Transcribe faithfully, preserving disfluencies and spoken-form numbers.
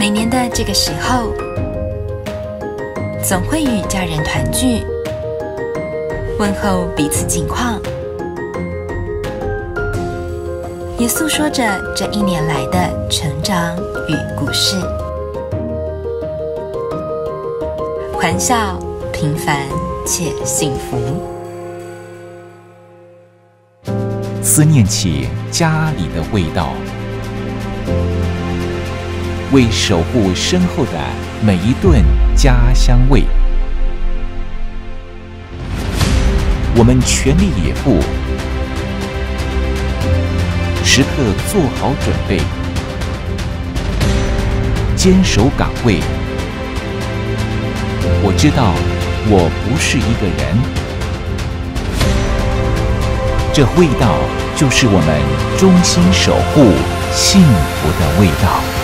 每年的这个时候，总会与家人团聚，问候彼此近况，也诉说着这一年来的成长与故事。欢笑平凡且幸福， 思念起家里的味道，为守护身后的每一顿家乡味，我们全力以赴，时刻做好准备，坚守岗位。我知道我不是一个人，这味道就是我们衷心守护幸福的味道。